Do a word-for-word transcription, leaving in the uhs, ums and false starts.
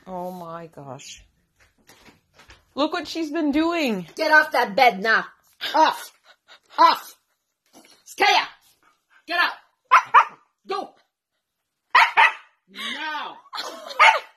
Oh my gosh. Look what she's been doing. Get off that bed now. Off. Off. Skaya. Get out. Go. Now.